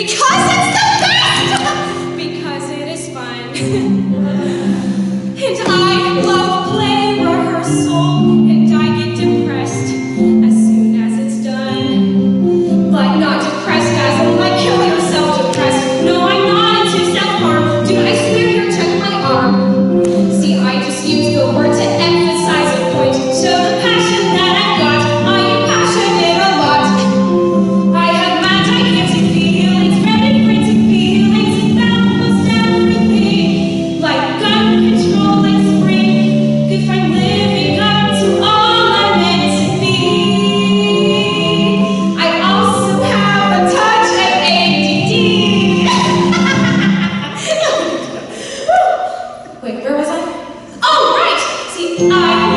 Because it's the best! Because it is fun. And I love play rehearsal, and I get depressed as soon as it's done. But not depressed as in like kill yourself depressed. No, I'm not into self-harm. Dude, I swear here, check my arm. See, I just use the word to emphasize a point. Show the passion that I've got. I am passionate a lot. I have mad, gigantic feelings, red frantic feelings about almost everything. Like gun control and spring. If I'm living up to all I'm meant to be. I also have a touch of ADD. Wait, where was I? Oh, right! See, I